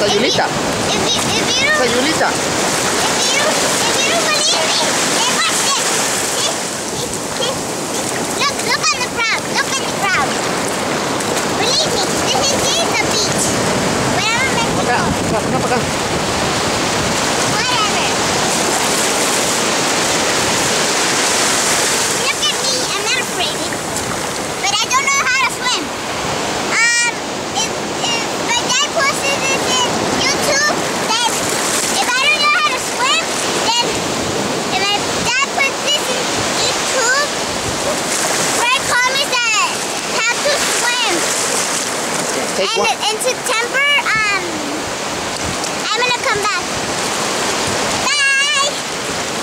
Sayulita. Sayulita. If you don't believe me, then watch this. Look on the crowd. Look in the crowd. Believe me, this is the beach. Wherever Mexico. Paga. Whatever. Look at me. I'm not afraid. But I don't know how to swim. If my dad posted this in YouTube, then if I don't know how to swim, then if my dad puts this in YouTube, write comments that how to swim. And to